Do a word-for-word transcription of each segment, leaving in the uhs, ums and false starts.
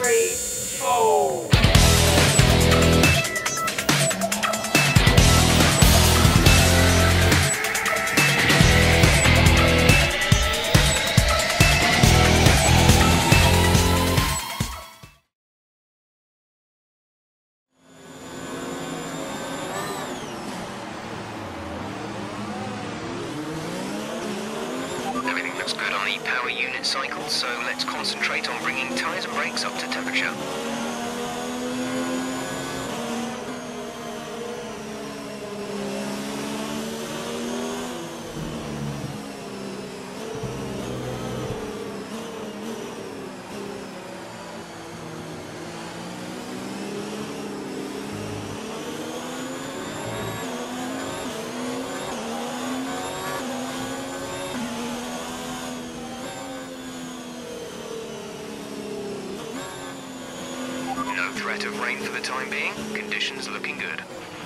three, four. Everything looks good on the power unit cycle, so let's concentrate on bringing tyres and brakes up to temperature. No threat of rain for the time being. Conditions looking good.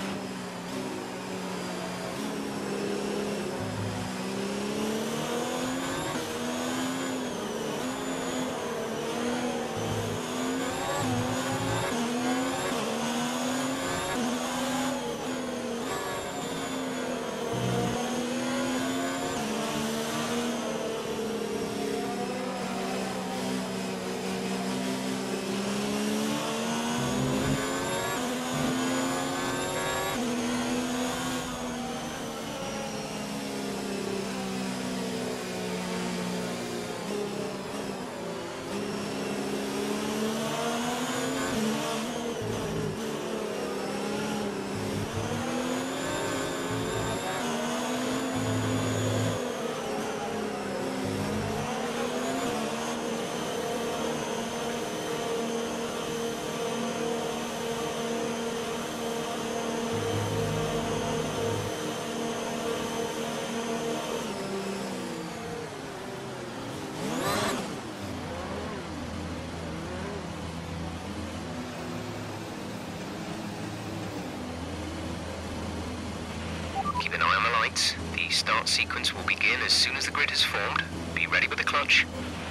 Keep an eye on the lights. The start sequence will begin as soon as the grid is formed. Be ready with the clutch.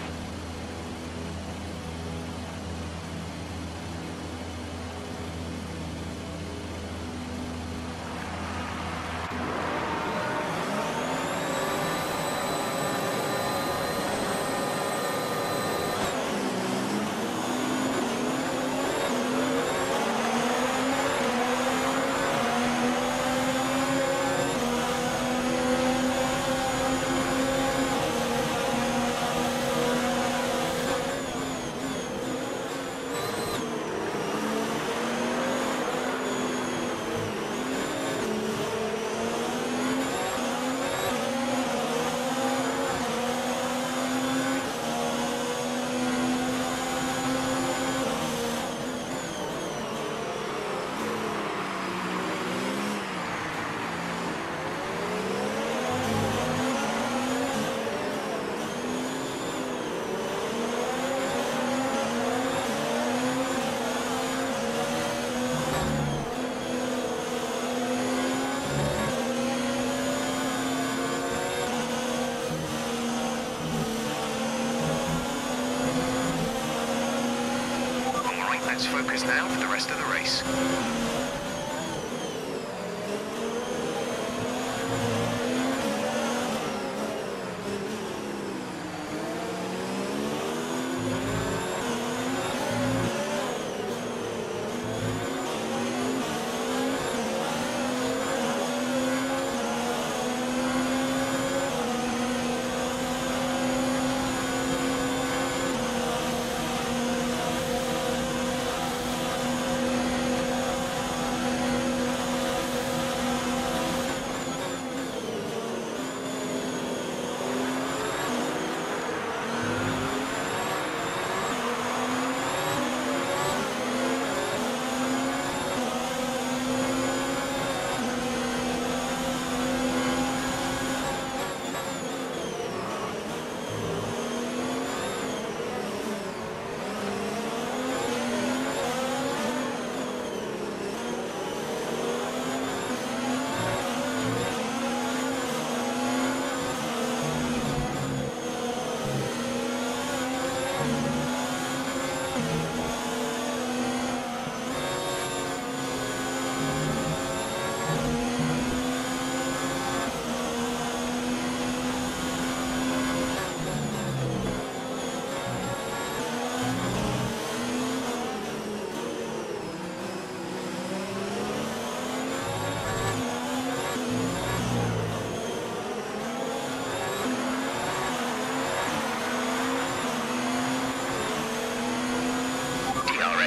Let's focus now for the rest of the race.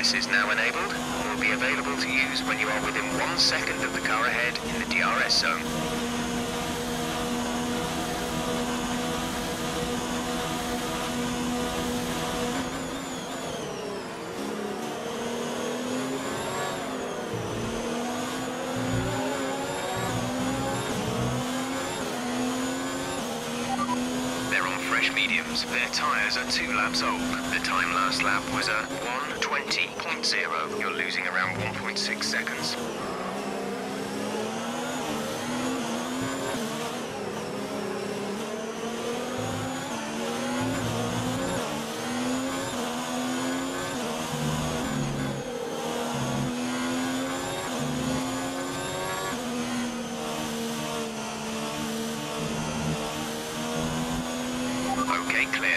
S is now enabled and will be available to use when you are within one second of the car ahead in the D R S zone. Mediums. Their tyres are two laps old. The time last lap was a one twenty point zero. You're losing around one point six seconds. Okay, clear.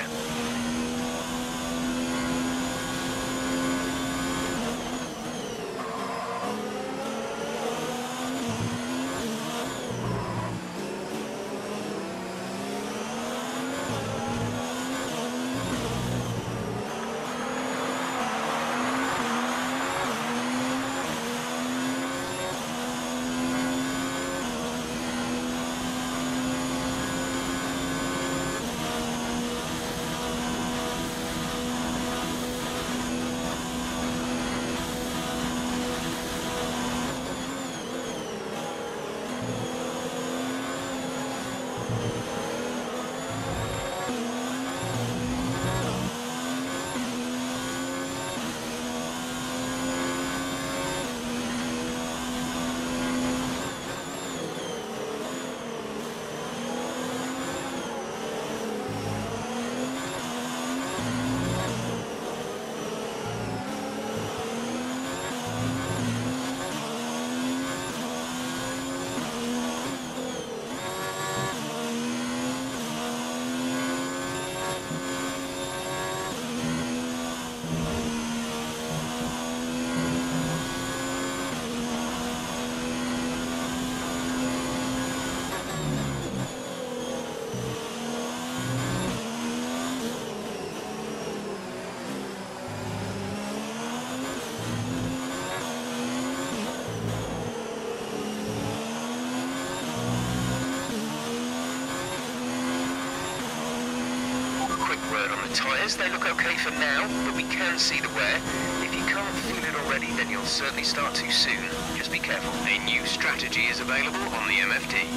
Tyres, they look okay for now, but we can see the wear. If you can't feel it already, then you'll certainly start too soon. Just be careful. A new strategy is available on the M F D.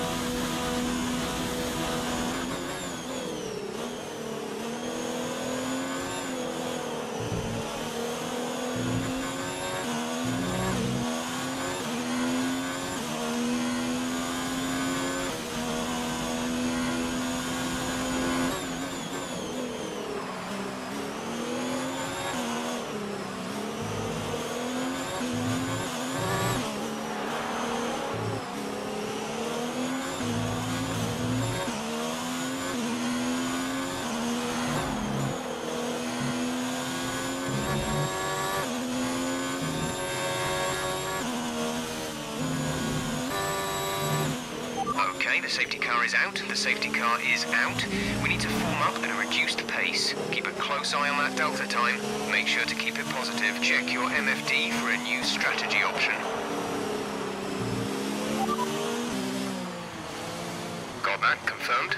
The safety car is out, the safety car is out. We need to form up at a reduced pace. Keep a close eye on that delta time. Make sure to keep it positive. Check your M F D for a new strategy option. Got that confirmed?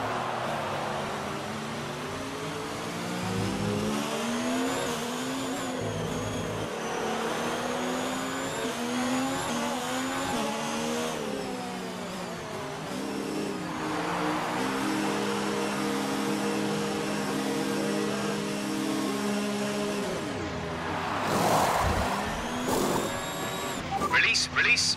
Release, release.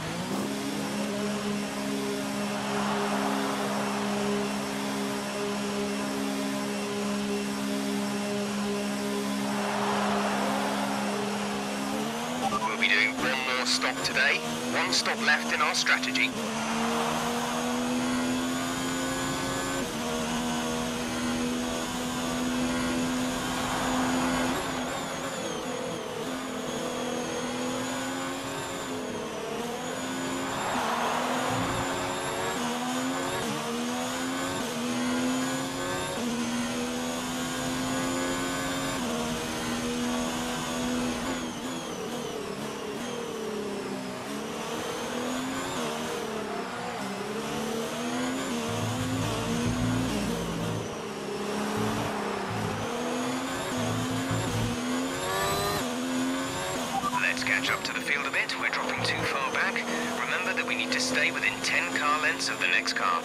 We'll be doing one more stop today. One stop left in our strategy. catch up to the field a bit. We're dropping too far back. Remember that we need to stay within ten car lengths of the next car.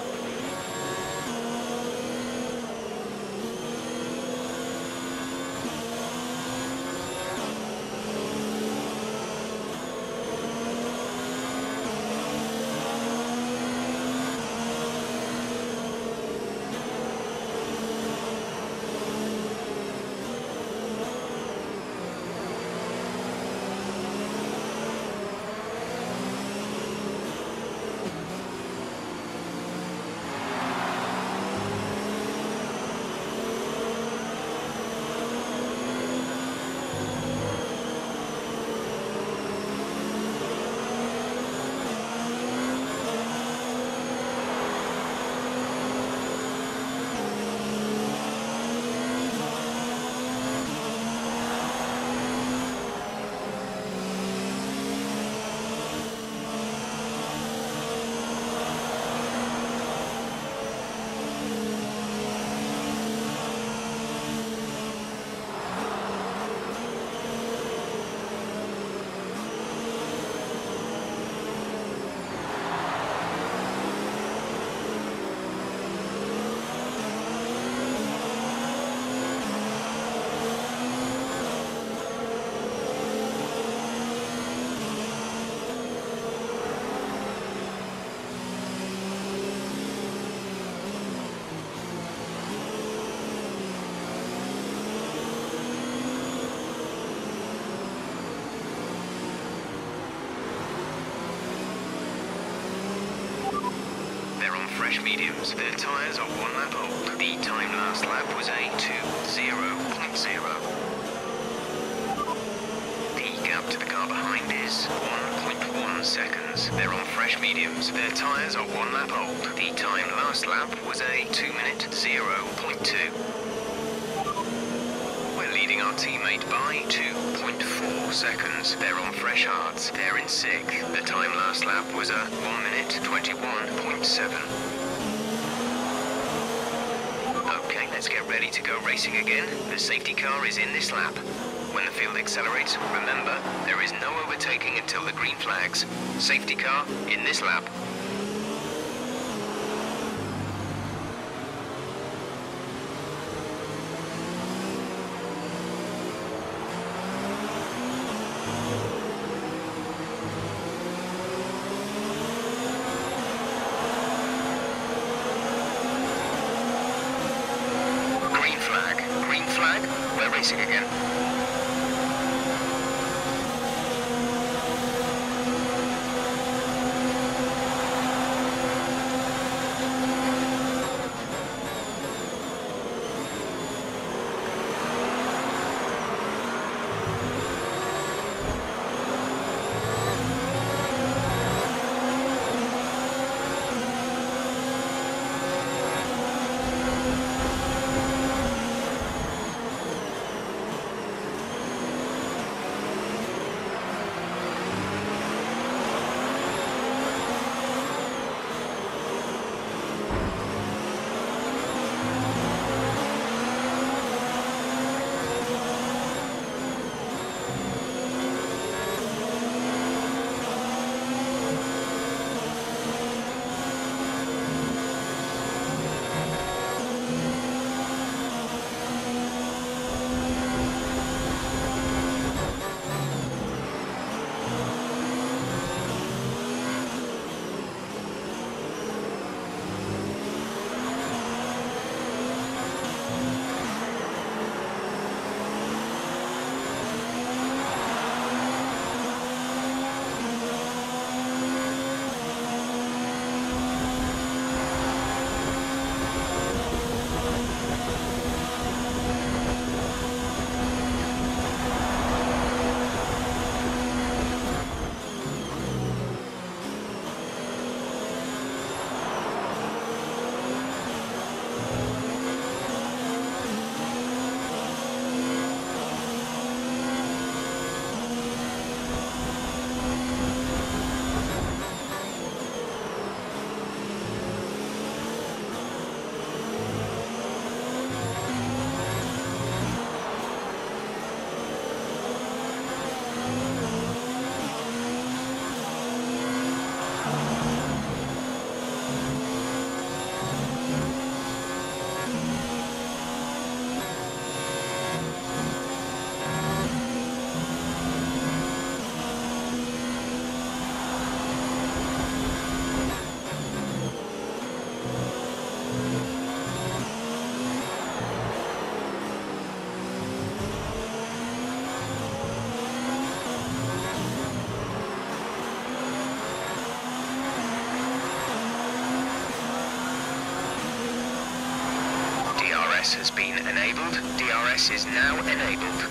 Fresh mediums. Their tyres are one lap old. The time last lap was a two zero point zero. The gap to the car behind is one point one seconds. They're on fresh mediums. Their tyres are one lap old. The time last lap was a two minute zero point two. We're leading our teammate by two point four seconds. They're on fresh hards. They're in sixth. The time last lap was a one minute twenty-one point seven. Let's get ready to go racing again. The safety car is in this lap. When the field accelerates, remember, there is no overtaking until the green flags. Safety car in this lap. Racing again. S has been enabled. D R S is now enabled.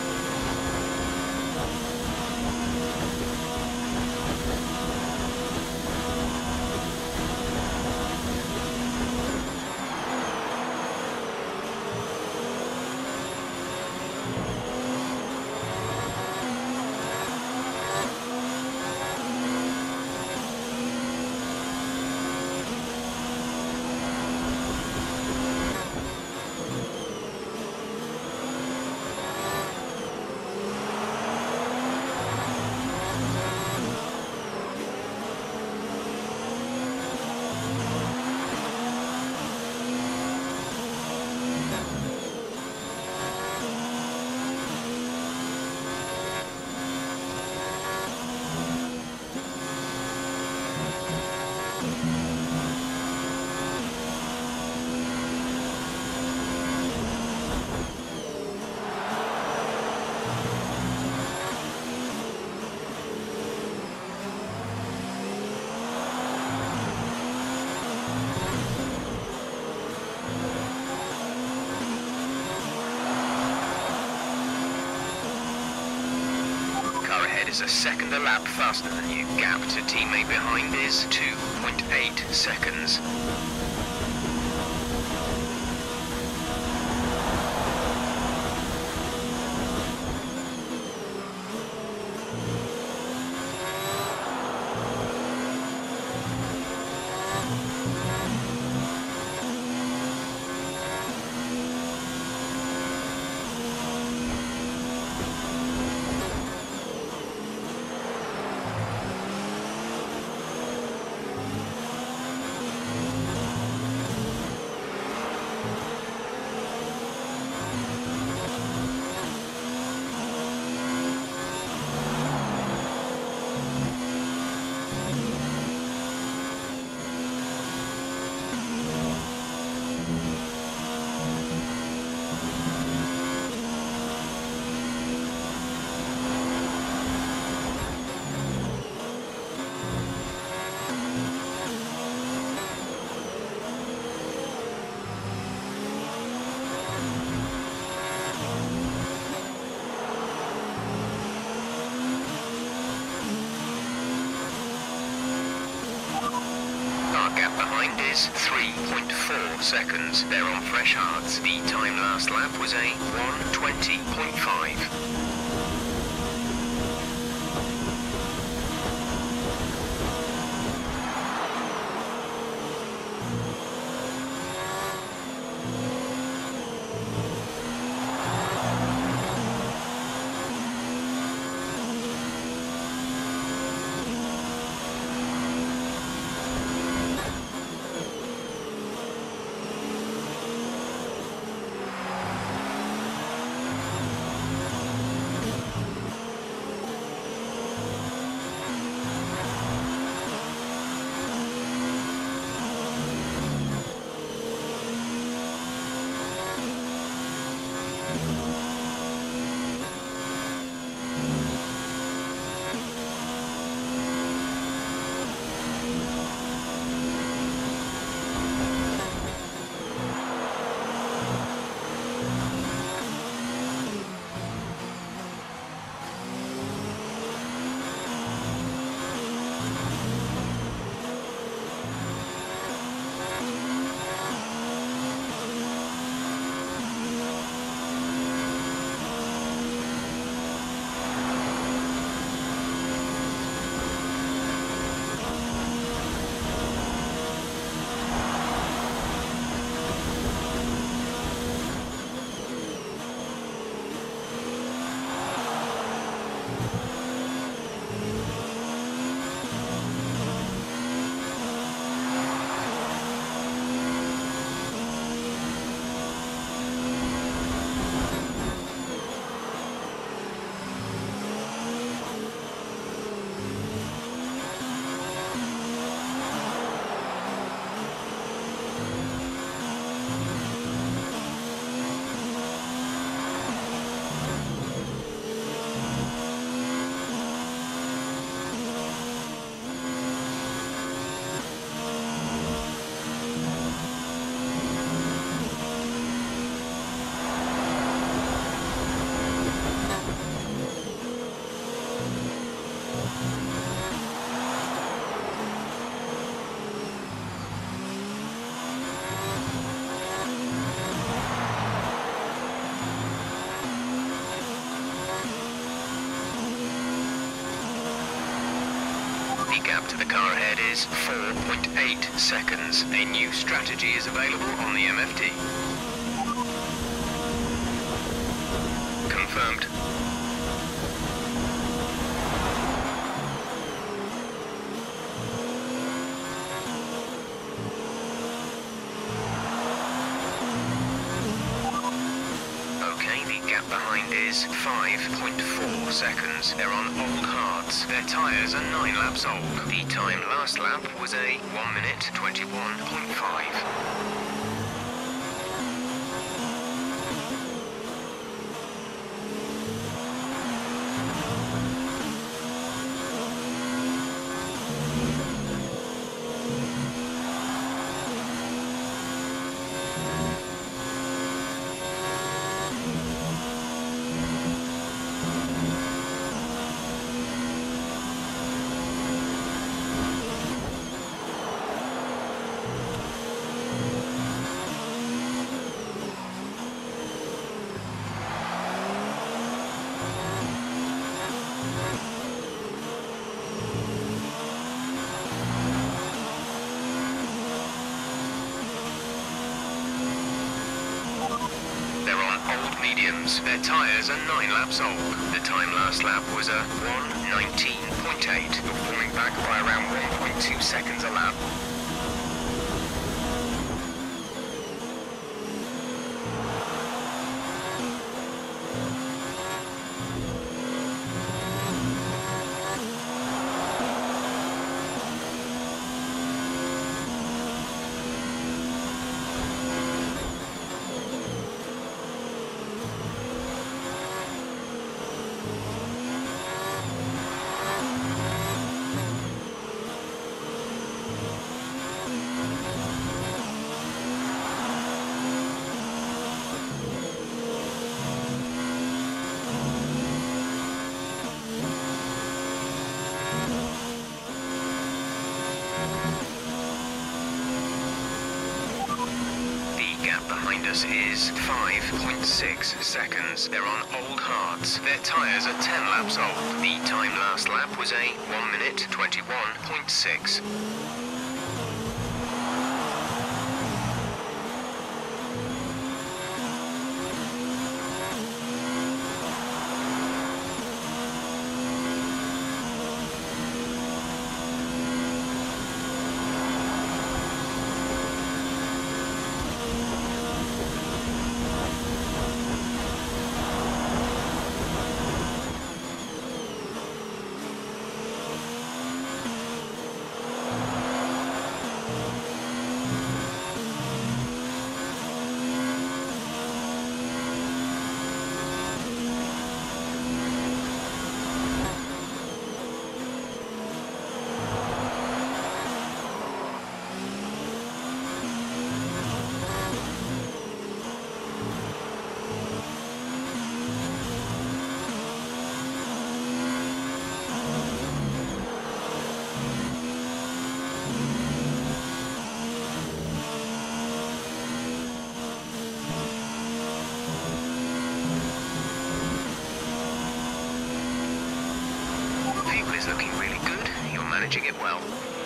Is a second a lap faster than you. Gap to teammate behind is two point eight seconds. Gap behind is three point four seconds. They're on fresh hards. The time last lap was a one twenty point five. The gap to the car ahead is four point eight seconds. A new strategy is available on the M F D. Confirmed. Okay, the gap behind is five point four seconds. They're on old hards. Their tyres are nine laps old. The time last lap was a one minute twenty-one point five. Their tyres are nine laps old. The time last lap was a one nineteen point eight. You're falling back by around one point two seconds a lap. Behind us is five point six seconds. They're on old hards. Their tyres are ten laps old. The time last lap was a one minute twenty-one point six. Looking really good. You're managing it well.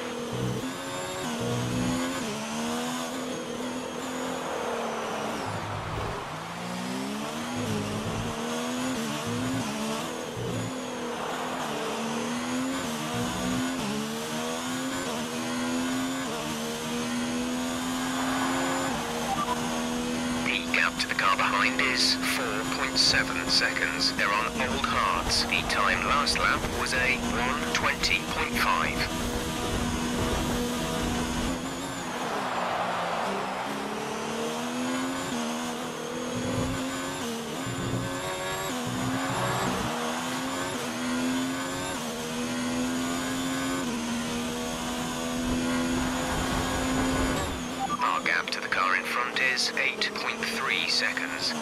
The gap to the car behind is four point seven seconds. They're on old hards. The time last lap was a one twenty point five. Our gap to the car in front is eight point three seconds.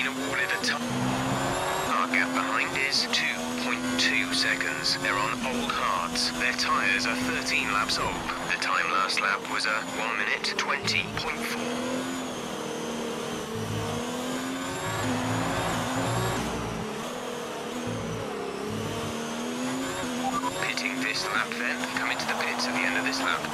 been awarded a time. Our gap behind is two point two seconds. They're on old hards. Their tyres are thirteen laps old. The time last lap was a one minute twenty point four. Pitting this lap then. Come into the pits at the end of this lap.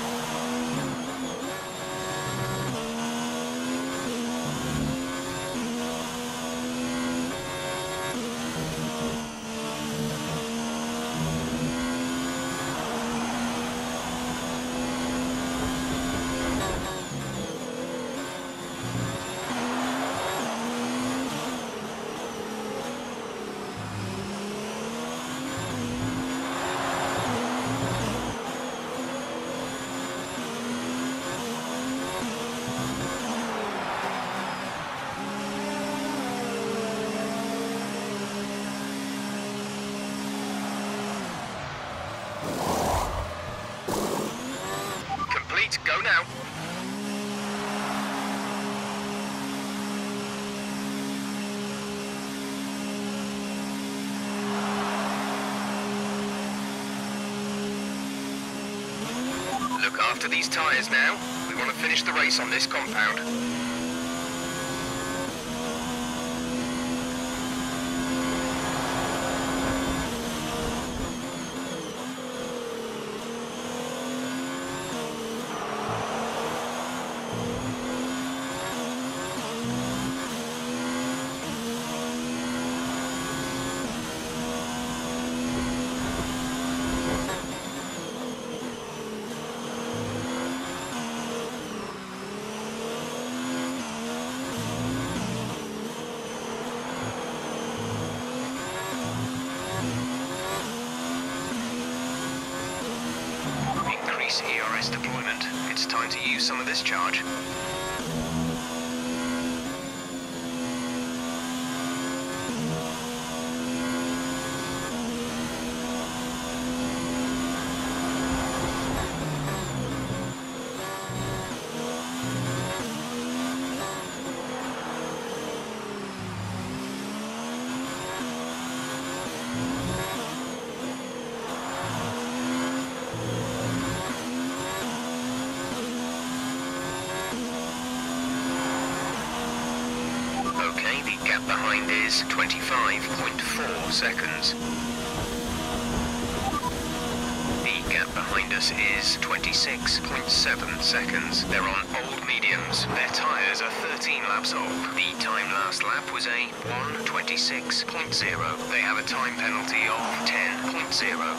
Go now. Look after these tyres now. We want to finish the race on this compound. E R S deployment. It's time to use some of this charge. Behind is twenty-five point four seconds. The gap behind us is twenty-six point seven seconds. They're on old mediums. Their tyres are thirteen laps old. The time last lap was a one twenty-six point zero. They have a time penalty of ten point zero.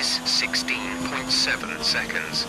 is sixteen point seven seconds.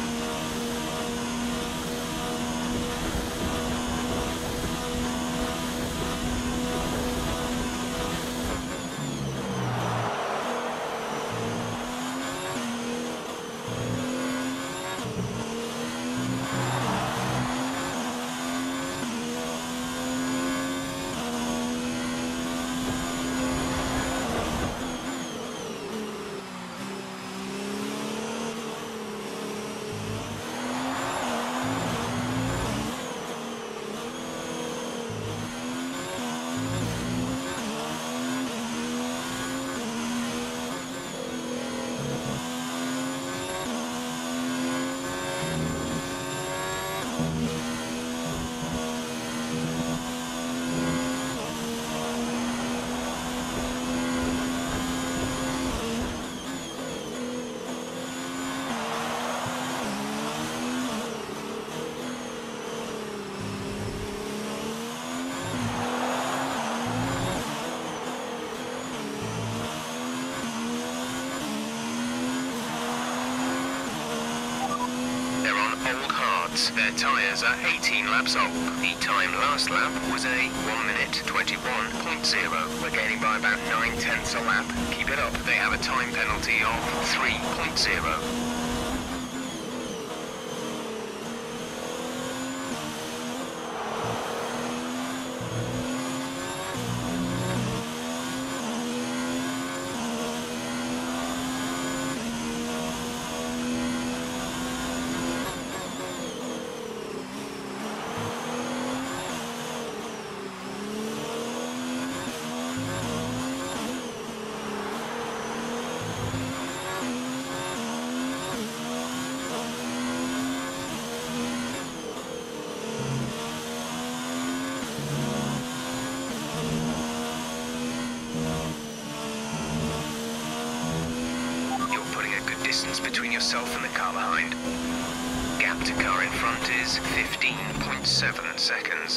Their tyres are eighteen laps old. The time last lap was a one minute twenty-one point zero. We're gaining by about nine tenths a lap. Keep it up. They have a time penalty of three point zero. Distance between yourself and the car behind. Gap to car in front is fifteen point seven seconds.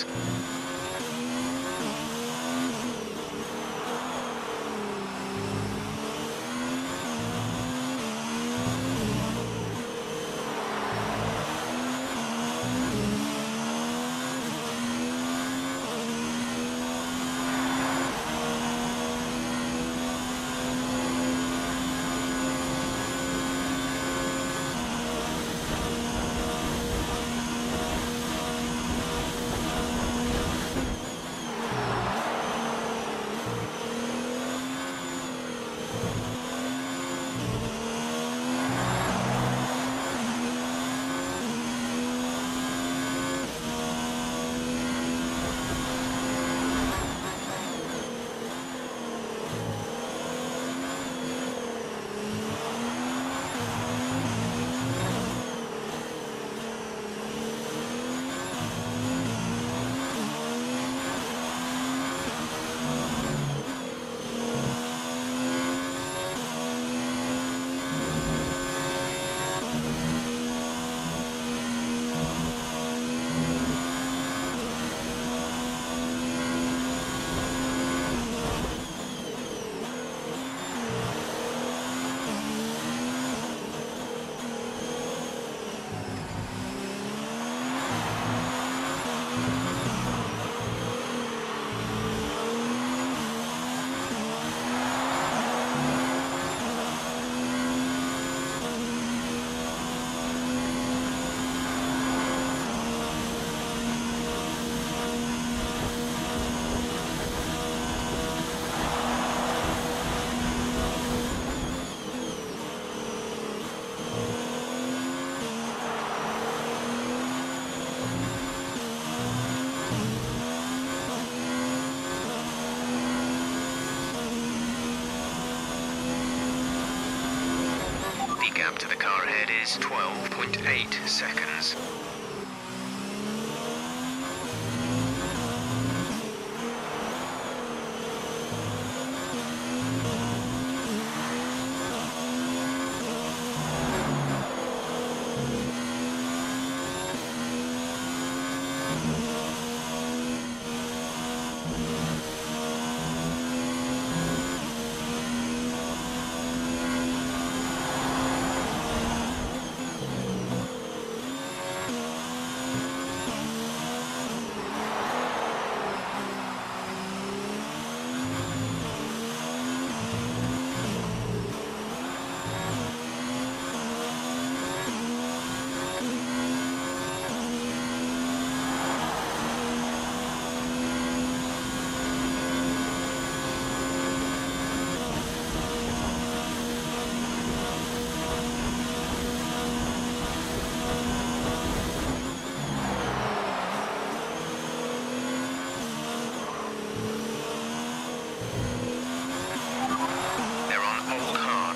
Gap to the car ahead is twelve point eight seconds.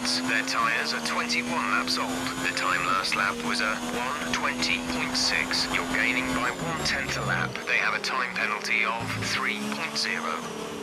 Hards. Their tyres are twenty-one laps old. The time last lap was a one twenty point six. You're gaining by one-tenth a lap. They have a time penalty of three point zero.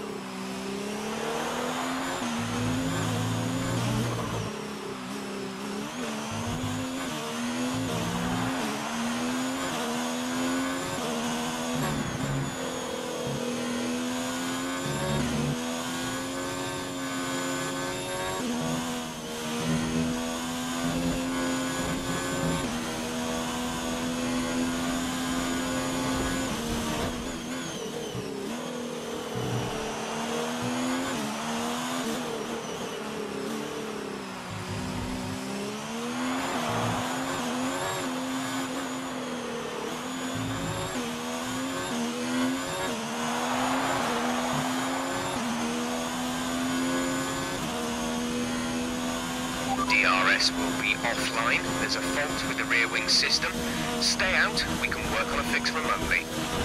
D R S will be offline. There's a fault with the rear wing system. Stay out. We can work on a fix remotely.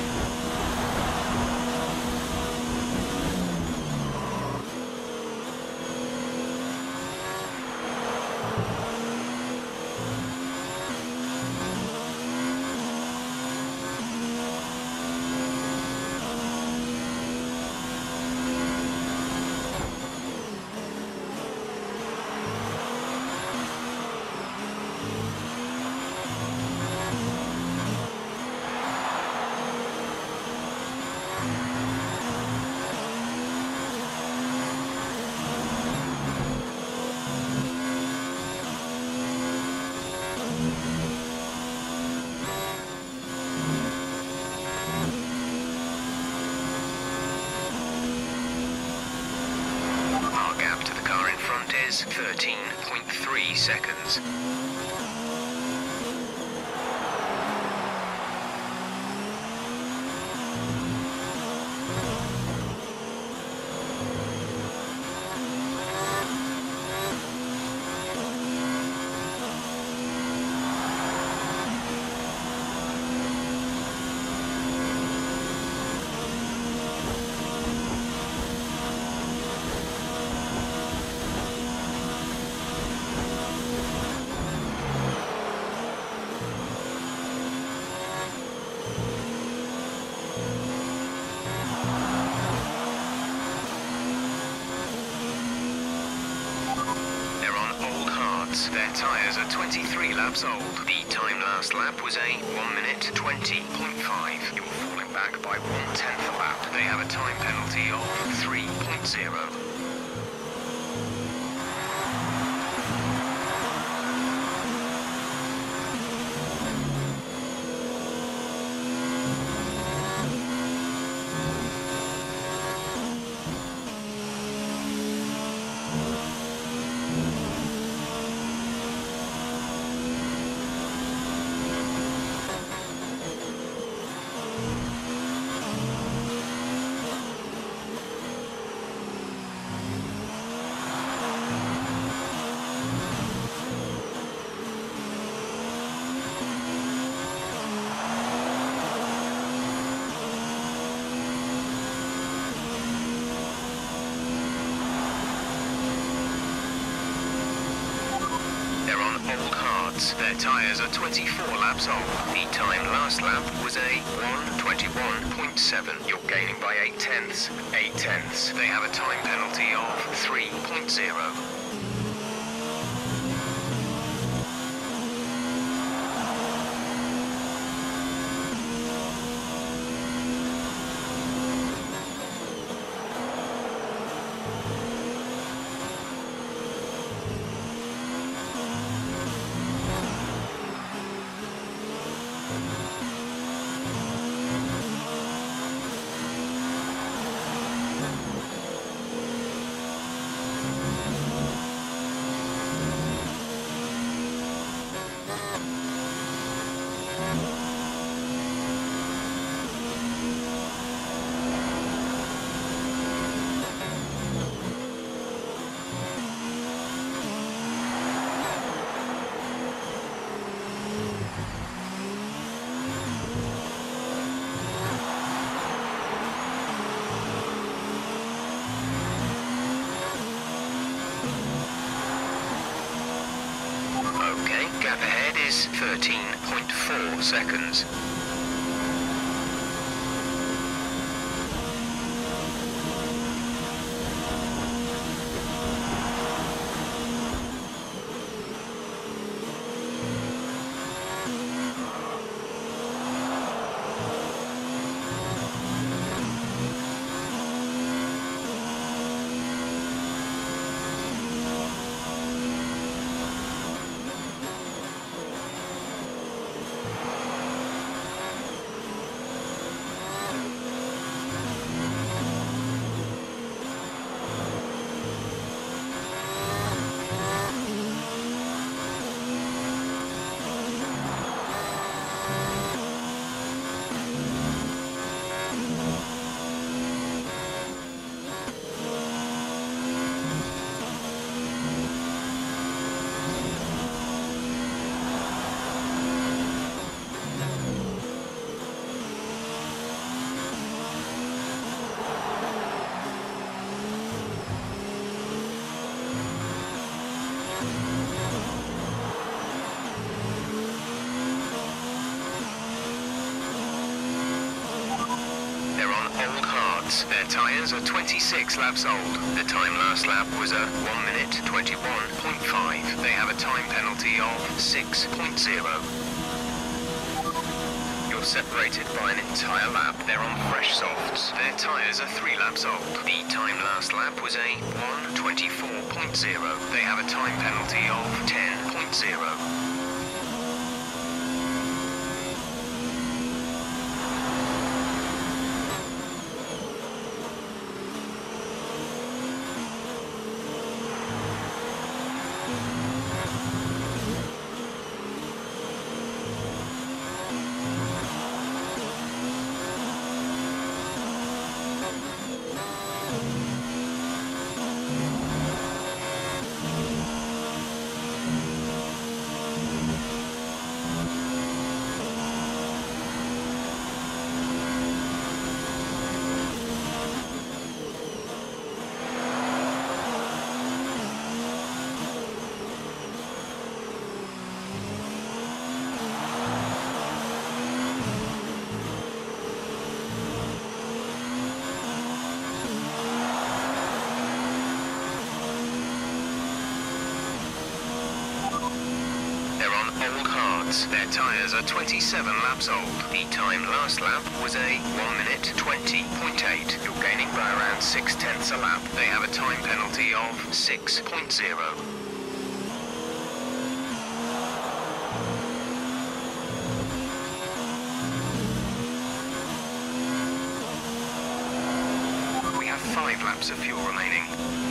thirteen point three seconds. Their tyres are twenty-three laps old. The time last lap was a one minute twenty point five. You're falling back by one-tenth a lap. They have a time penalty of three point zero. Their tyres are twenty-four laps old. The time last lap was a one twenty-one point seven. You're gaining by eight tenths. Eight tenths. They have a time penalty of three point zero. Gap ahead is thirteen point four seconds. Their tyres are twenty-six laps old. The time last lap was a one minute twenty-one point five. They have a time penalty of six point zero. You're separated by an entire lap. They're on fresh softs. Their tyres are three laps old. The time last lap was a one twenty-four point zero. They have a time penalty of ten point zero. Their tyres are twenty-seven laps old. The time last lap was a one minute twenty point eight. You're gaining by around six tenths a lap. They have a time penalty of six point zero. We have five laps of fuel remaining.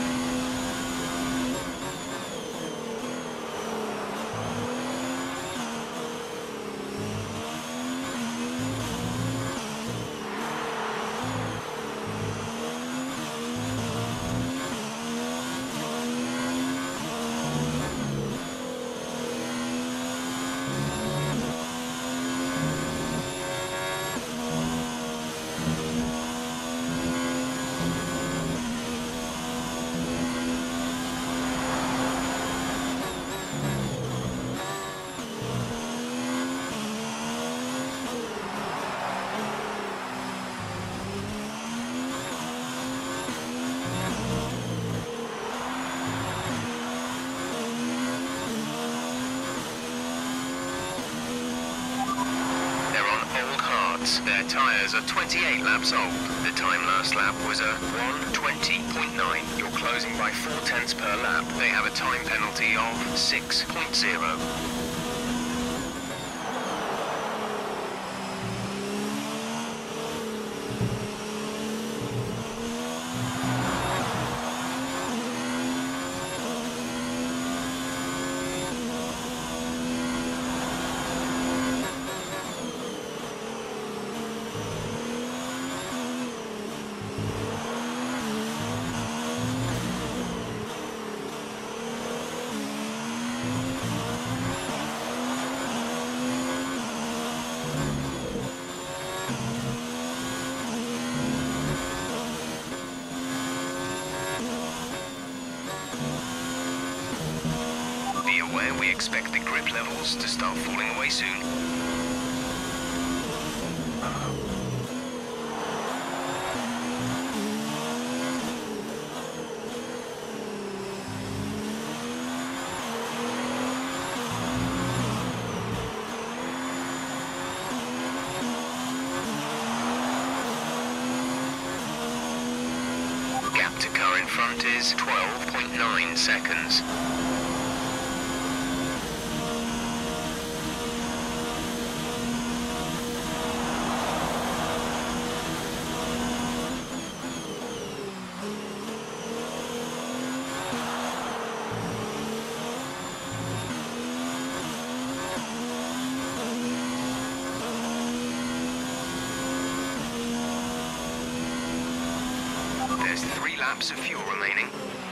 Their tyres are twenty-eight laps old. The time last lap was a one twenty point nine. You're closing by four tenths per lap. They have a time penalty of six point zero. elsewhere, we expect the grip levels to start falling away soon. Gap to car in front is twelve point nine seconds. There's three laps of fuel remaining.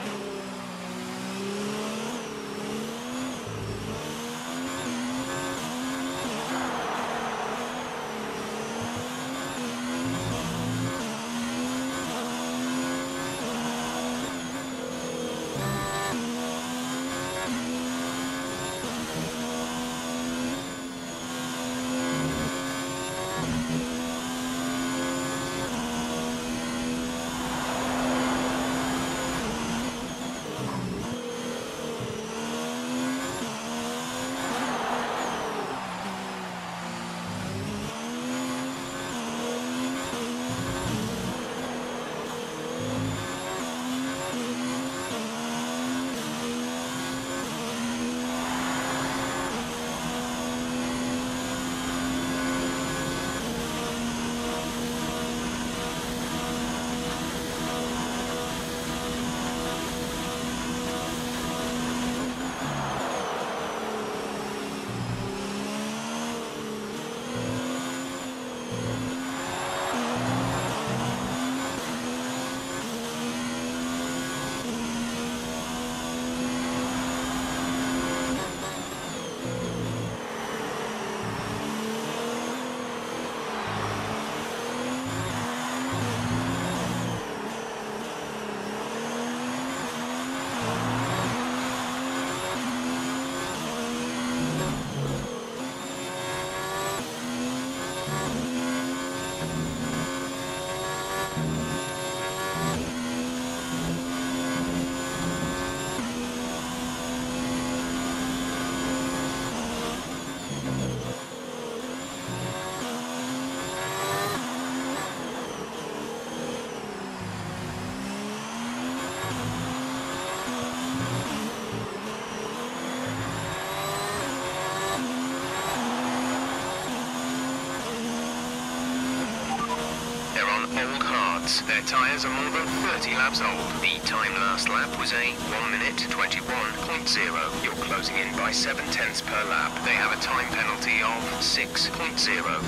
Old hards. Their tyres are more than thirty laps old. The time last lap was a one minute twenty-one point zero. You're closing in by seven tenths per lap. They have a time penalty of six point zero.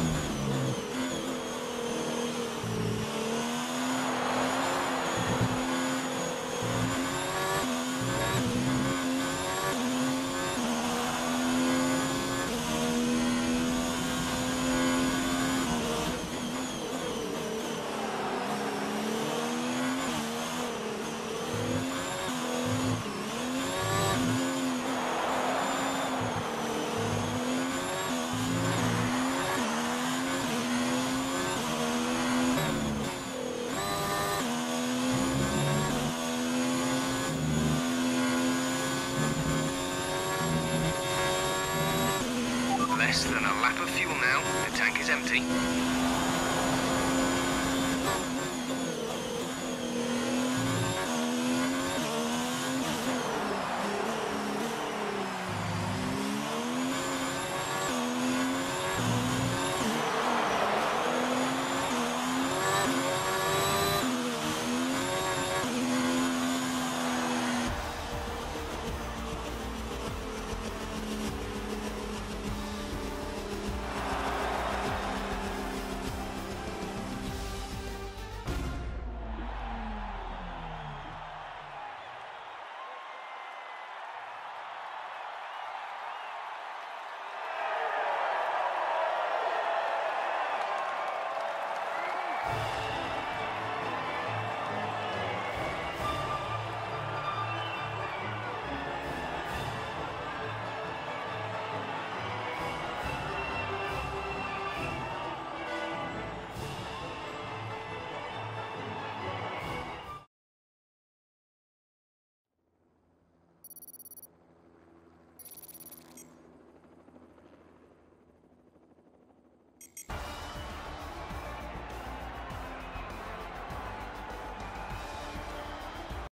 Less than a lap of fuel now. The tank is empty.